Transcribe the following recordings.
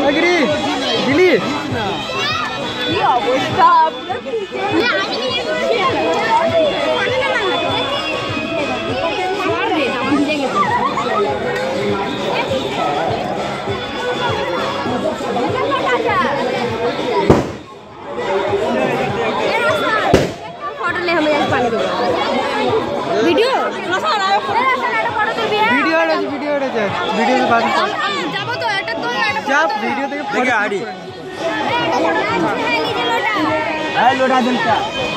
agree दिली কি অবস্থা फोटो ले हमें पानी दो वीडियो वीडियो से बात যাবো তো এটা তো এটা जा वीडियो থেকে দেখে আড়ি আয় লোটা দিনটা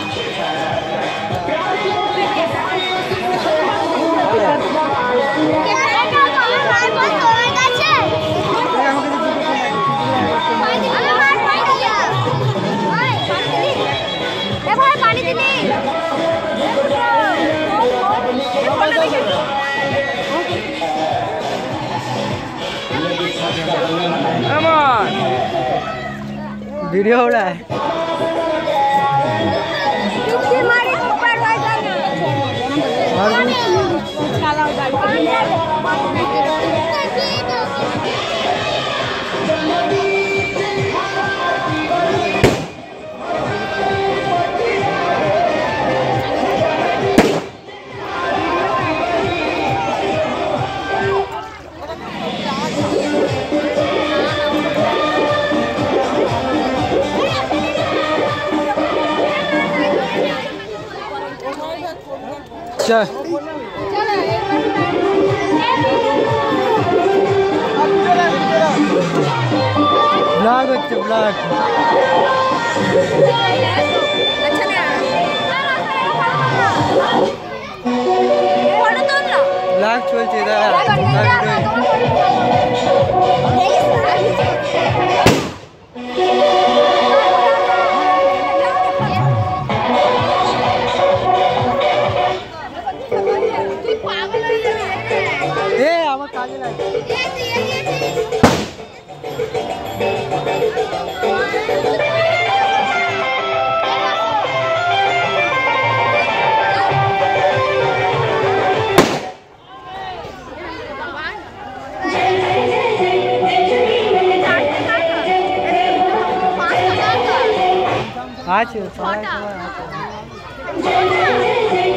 वीडियो हो रहा है चल ब्लॉग अच्छे ब्लॉग ब्लॉग चलते आज